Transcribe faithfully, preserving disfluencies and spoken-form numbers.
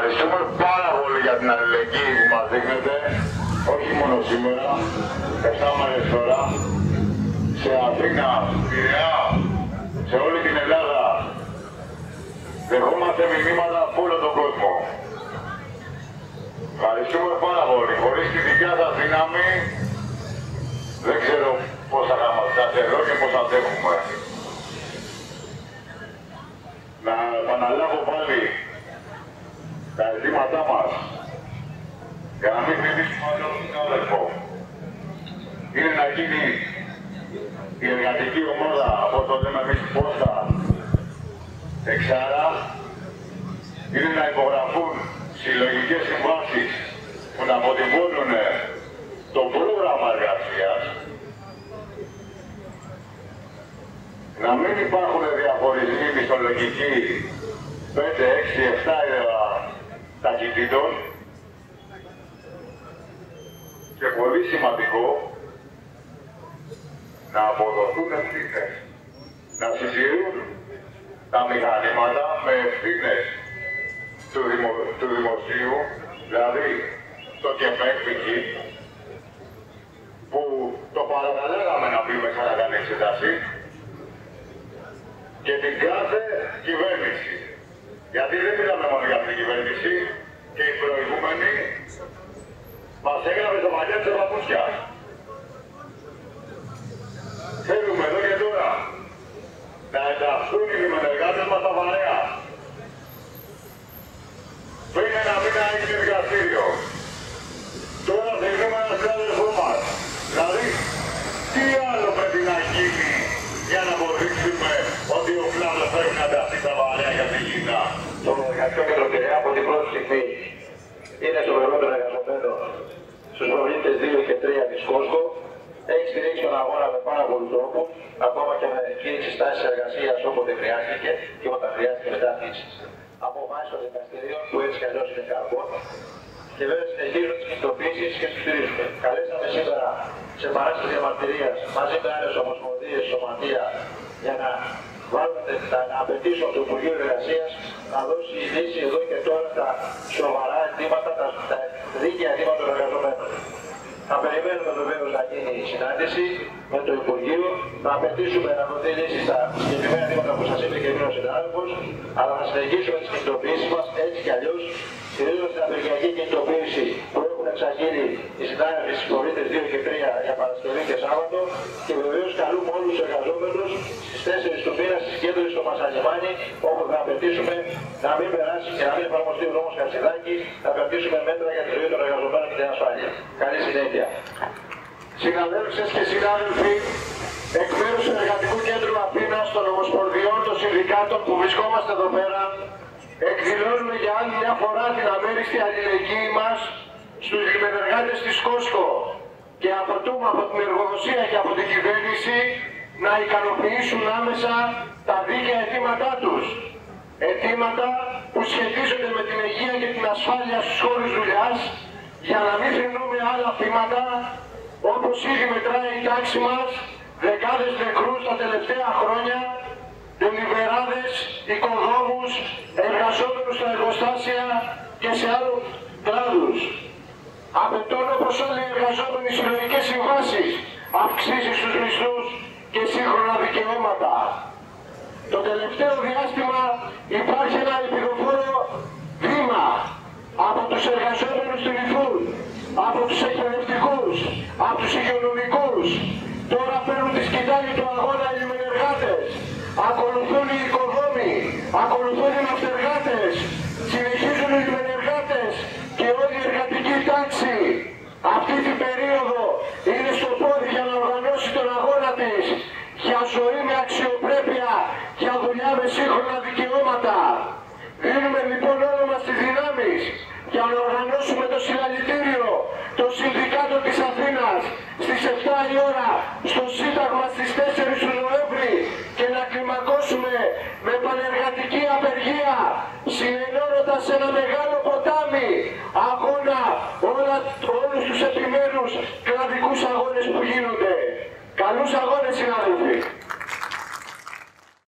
Ευχαριστούμε πάρα πολύ για την αλληλεγγύη που μας δείχνετε, όχι μόνο σήμερα, εφτά μέρες τώρα, σε Αθήνα, Πειραιά, σε όλη την Ελλάδα. Δεχόμαστε μηνύματα από όλο τον κόσμο. Ευχαριστούμε πάρα πολύ. Χωρίς τη δικιά σας δύναμη, δεν ξέρω πώς θα είμαστε εδώ και πώς θα αντέχουμε. Να επαναλάβω πάλι τα αιτήματά μας, για να μην θυμίσουμε άλλο τον συνάδελφο. Είναι να γίνει η εργατική ομάδα, όπως το λέμε εμείς, πόστα εξάρα, είναι να υπογραφούν συλλογικές συμβάσεις που να αποτυπώνουν το πρόγραμμα εργασίας, να μην υπάρχουν διαχωρισμοί μισθολογικοί πέντε, έξι, επτά ταχυτήτων και πολύ σημαντικό να αποδοθούν ευθύνες, να συζητούν τα μηχανήματα με ευθύνες του, δημο, του δημοσίου, δηλαδή το ΚΕΠΕΚ που το παρακαλέσαμε να μπει μέσα να κάνει εξετάση, και την κάθε κυβέρνηση. Γιατί δεν μιλάμε μόνο για την κυβέρνηση, και οι προηγούμενοι μας έγραφε το μαλλιά της παπούτσια. Θέλουμε εδώ και τώρα να ενταχθούν οι λιμενεργάτες μας στα βαρέα. Πριν ένα μήνα έγινε δικαστήριο. Τώρα θέλουμε ένα συνάδελφό μας. Δηλαδή, τι άλλο πρέπει να γίνει για να αποδείξουμε ότι ο κλάδος πρέπει να ενταχθεί στα βαρέα για την Κίνα. Το εργατικό κέντρο Πειραιά από την πρώτη στιγμή είναι στο μεγαλύτερο εργαζομένο στους προλήπτες δύο και τρία της Κόσκο. Έχει στηρίξει τον αγώνα με πάρα πολλούς τρόπους, ακόμα και με κίνηση στάσης εργασίας όποτε χρειάστηκε και όταν χρειάστηκε μετά τις αποφάσεις των δικαστηρίων που έτσι κι αλλιώς είναι καρπό. Και βέβαια συνεχίζουν τις κινητοποιήσεις και τους στηρίζουμε. Καλέσαμε σήμερα σε παράσταση διαμαρτυρίας μαζί με άλλες ομοσπονδίες, σωματεία, για να βάλουμε να απαιτήσουμε από το Υπουργείο Εργασίας να δώσει η λύση εδώ και τώρα τα σοβαρά αιτήματα, τα, τα δίκαια αιτήματα των εργαζομένων. Θα περιμένουμε βεβαίως να γίνει η συνάντηση με το Υπουργείο, να απαιτήσουμε να δοθεί λύση στα συγκεκριμένα αιτήματα που σας είπε και ο συνάδελφος, αλλά να συνεχίσουμε τις κινητοποιήσεις μας έτσι κι αλλιώς, κυρίως στην απεργιακή κινητοποίηση που έχουν εξαγγείλει οι συνάδελφοι στις προλήπτες δύο και τρία για Παρασκευή και Σάββατο, και βεβαίως καλούμε όλους τους εργαζόμενους στις τέσσερις του μήνα στη συγκέντρωση στο Μασαλιμάνι, όπου θα απαιτήσουμε να μην περάσει και να μην εφαρμοστεί ο νόμος Χατζηδάκη, θα απαιτήσουμε μέτρα για τη ζωή των εργαζομένων και την ασφάλεια. Καλή συνέχεια. Συναδέλφες και συνάδελφοι, εκ μέρους του Εργατικού Κέντρου Αθήνας, των Ομοσπονδιών, των Συνδικάτων που βρισκόμαστε εδώ πέρα, εκδηλώνουμε για άλλη μια φορά την αμέριστη αλληλεγγύη μας στους λιμενεργάτες της Κόσκο και απαιτούμε από την εργοδοσία και από την κυβέρνηση να ικανοποιήσουν άμεσα τα δίκαια αιτήματά τους. Αιτήματα που σχετίζονται με την υγεία και την ασφάλεια στους χώρους δουλειάς, για να μην θρηνούμε άλλα θύματα, όπως ήδη μετράει η τάξη μας, δεκάδες νεκρούς τα τελευταία χρόνια, τελειβεράδες, οικοδόμους, εργαζόμενους στα εργοστάσια και σε άλλους κλάδους. Απαιτούν όπως όλοι οι εργαζόμενοι συλλογικές συμβάσεις, αυξήσεις στους μισθούς και σύγχρονα δικαιώματα. Το τελευταίο διάστημα υπάρχει ένα επιδοφόρο βήμα από τους εργαζόμενους του Λιθούν, από τους εκπαιδευτικούς, από τους υγειονομικούς. Τώρα παίρνουν τη σκητάλη του αγώνα οι λιμενεργάτες, ακολουθούν οι οικοδόμοι, ακολουθούν οι ναυτεργάτες, συνεχίζουν οι λιμενεργάτες και όλη η εργατική τάξη. Αυτή την περίοδο είναι στο πόδι για να οργανώσει τον αγώνα της για ζωή με αξιοπρέπεια, για δουλειά με σύγχρονα δικαιώματα. Δίνουμε λοιπόν όλο μας τις δυνάμεις για να οργανώσουμε το συλλαλητήριο των Συνδικάτων της Αθήνας στις επτά η ώρα στο Σύνταγμα στις τέσσερις του Νοέμβρη και να κλιμακώσουμε με πανεργατική απεργία, συνενώνοντας σε ένα μεγάλο ποτάμι αγώνα όλα, όλους τους επιμέρους κλαδικούς αγώνες που γίνονται. Καλούς αγώνες, συνάδελφοι!